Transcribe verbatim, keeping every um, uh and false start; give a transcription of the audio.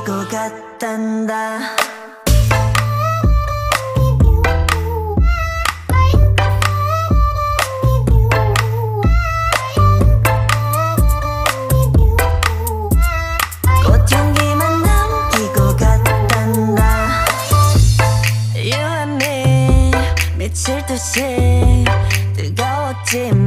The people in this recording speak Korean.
것 같단다. 꽃향기만 남기고 갔단다. You and me 미칠 듯이 뜨거웠지만